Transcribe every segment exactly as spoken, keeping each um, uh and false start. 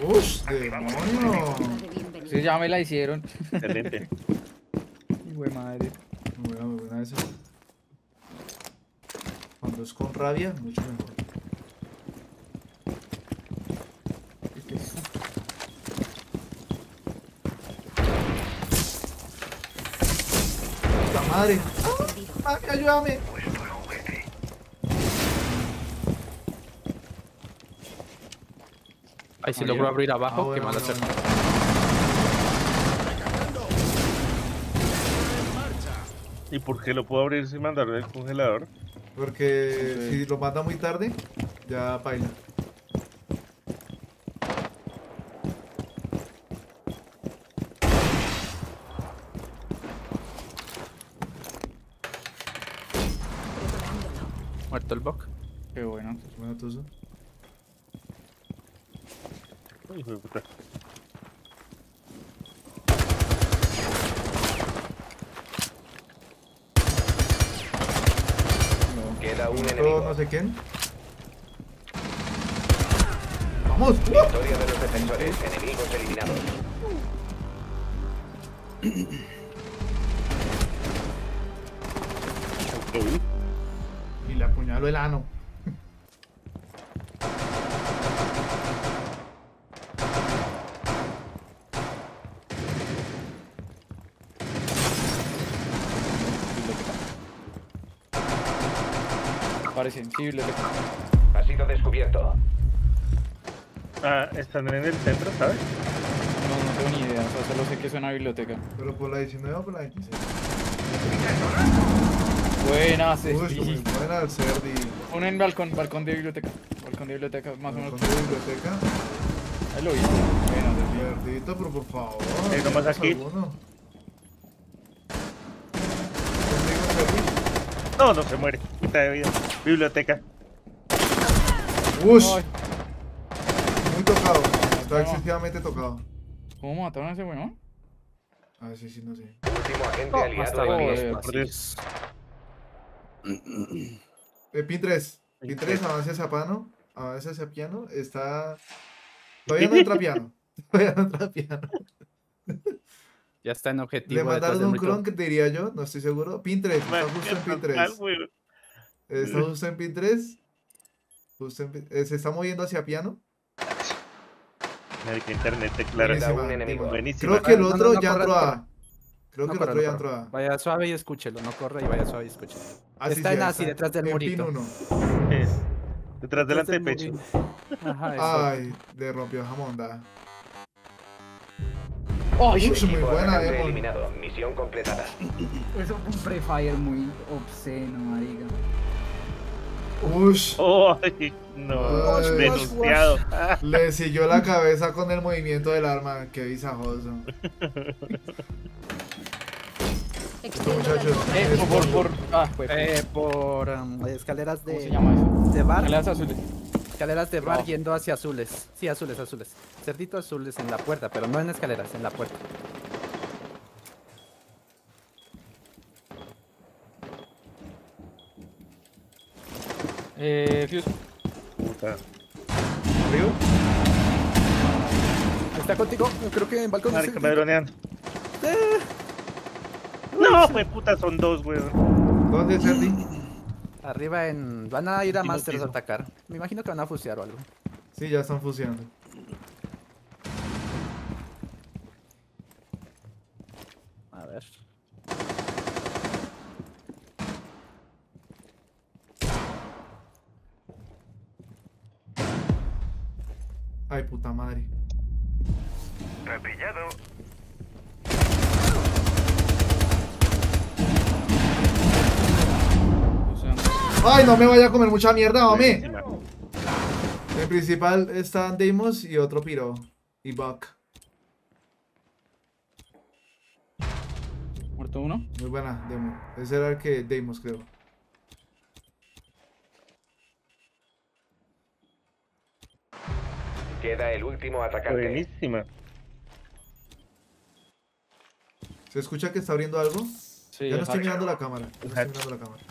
¡Ush, demonio! Sí, ya me la hicieron. Excelente. Hijo de madre. Muy buena, muy buena esa. Cuando es con rabia, mucho mejor. ¡Puta madre! ¡Ah, mami, ayúdame! Ahí sí Ah, logro ya. abrir abajo, Ah, bueno, qué mala bueno, suerte. bueno. ¿Y por qué lo puedo abrir sin mandarlo del congelador? Porque Ok. si lo manda muy tarde, ya baila. Muerto el bug. Qué bueno. Bueno, Tuzo. Uy, hijo de puta. Queda un Todo enemigo. no sé quién. ¡Vamos! Victoria de los defensores. Enemigos eliminados. Uy, Y le apuñaló el ano. Parece, sí, biblioteca. Ha sido descubierto. Ah, están en el centro, ¿sabes? No, no tengo ni idea. O sea, solo sé que es una biblioteca. Pero por la diecinueve o por la veintiséis. Buenas, Uy, muy sí. buena el Cerdi. Uno en balcón, balcón de biblioteca. Balcón de biblioteca, más o menos. Con la biblioteca. Ahí lo vi. Buenas, sí. Cerdito, pero por favor. Eh, nomás aquí. Alguno. Conmigo, Cerdi. No, no se muere. Puta de vida. Biblioteca. Ush, Ay, muy tocado. Está No. excesivamente tocado. ¿cómo mataron a ese weón? Ah, sí, sí, no sé. Último agente No, aliado hasta en los pie. Joder. Por Dios. Eh, Pin tres. Pin Pin tres, tres. avance hacia piano. Avance hacia piano. Está. Todavía no entra piano. Todavía no entra piano. Ya está en objetivo. Le detrás mandaron del un micro. clon que diría yo, no estoy seguro. Pin tres, está Man, justo en qué pin fatal, tres. güey. Está justo en pin tres. Justo en pin- eh, se está moviendo hacia piano. Marica, internet, claro. Queda un Buenísima, enemigo. Buenísima. Creo que el No, no, otro no ya corra, entró no a. corra. Creo No que el corra, otro no ya corra. entró a. Vaya suave y escúchelo, no corra y vaya suave y escúchelo. Ah, sí, Está sí, en ahí así, detrás del en murito. pin uno. Eh, Detrás del Detrás del antepecho. murito. Ajá, eso. Ay, le rompió jamonda. ¡Ay! Uy, muy Equipo buena, atacante Demon. eliminado. Misión completada. Eso fue un Free Fire muy obsceno, marica. Ush. Oh, ay, no. Ay, Denunciado. Ah, Le siguió la cabeza con el movimiento del arma. Qué visajoso. Estos muchachos. Eh, por, por, por. Ah, pues. Eh, por um, escaleras de, ¿Cómo se llama eso? de bar. Escaleras azules. Escaleras de bar No. yendo hacia azules. Sí, azules, azules. Cerdito azules en la puerta, pero no en escaleras, en la puerta. Eh, Fuse. puta. ¿Río? Está contigo, creo que en balcón. Marica, sí. me dronean. Eh, No, fue puta, son dos, güey. ¿Dónde, Cerdi? Arriba en. Van a ir a Último Masters a piso. atacar. Me imagino que van a fusear o algo. Sí, ya están fusionando. A ver. Ay, puta madre. Repillado. O sea, Ay, no me vaya a comer mucha mierda, hombre. Buenísima. En principal están Deimos y otro piro. Y Buck. muerto uno. Muy buena, Demo. Ese era el que Deimos, creo. Queda el último atacante. Buenísima. ¿Se escucha que está abriendo algo? Sí, Ya no el estoy hatch. mirando la cámara. Ya no Hatch. estoy mirando la cámara.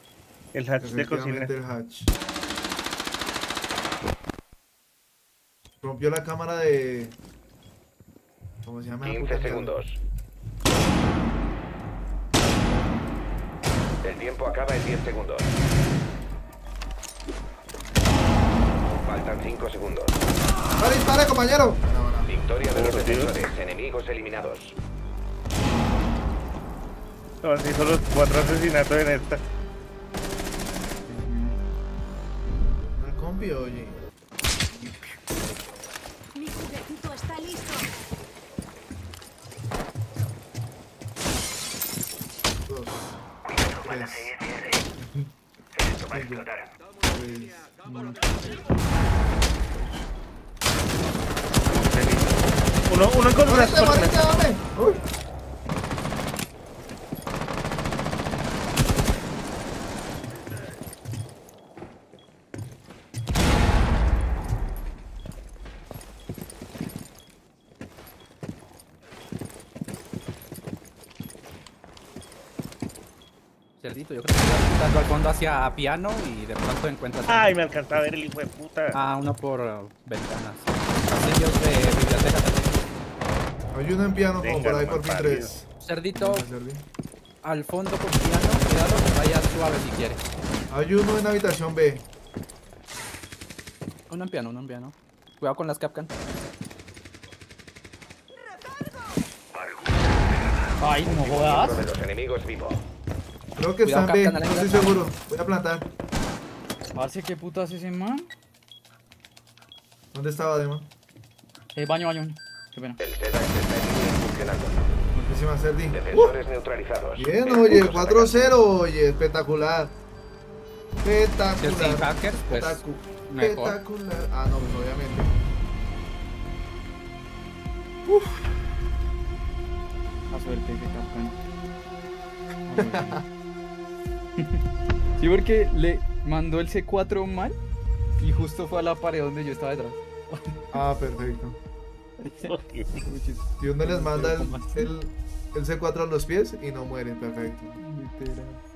El hatch de cocina. Efectivamente el hatch. Rompió la cámara de... ¿Cómo se llama? esa quince puta segundos. El tiempo acaba en diez segundos. Faltan cinco segundos. cámara? ¡Vale, dispara, compañero! No, no. Victoria de los Joder, tío. defensores. Enemigos eliminados. No, así son los cuatro asesinatos en esta. El compi, oye. Mi juguetito está listo. Dos. Tres. Cinco. Seis. Uno, uno en columnas. ¡Muérete, muérete, dame! ¡Uy! Cerdito, yo creo que está apuntando al fondo hacia piano y de pronto encuentras Ay, me alcanzó a ver el hijo de puta. a uno por uh, ventanas. Pasillos de biblioteca también. Hay uno en piano, como Venga, por ahí por fin malparido. tres. Cerdito, Serví. al fondo con piano, cuidado, vaya suave si quiere. Hay uno en habitación B. Uno en piano, uno en piano. Cuidado con las Capcan. Ay, no jodas. Uno de los enemigos vivo. Creo que Cuidado, está en B, Capcan, no a la estoy inglesa. seguro. Voy a plantar. Parce, ¿qué puta hace ese man? ¿Dónde estaba, Dema? Eh, baño, baño. Qué pena. El Sedax está en funcionando. Muchísimas Serdi. Uh, Defensores neutralizados. bien, El oye, punto cuatro está cero, oye, espectacular. Si es sin Espectacular. hackers, pues Espectacu- mejor. Espectacular. Ah, no, pues obviamente. A suerte que Capcan. A suerte. Sí, porque le mandó el C cuatro mal y justo fue a la pared donde yo estaba detrás. Ah, perfecto. Ok. Muy chistoso. Y uno les manda el, el, el C cuatro a los pies y no mueren, perfecto. Literal.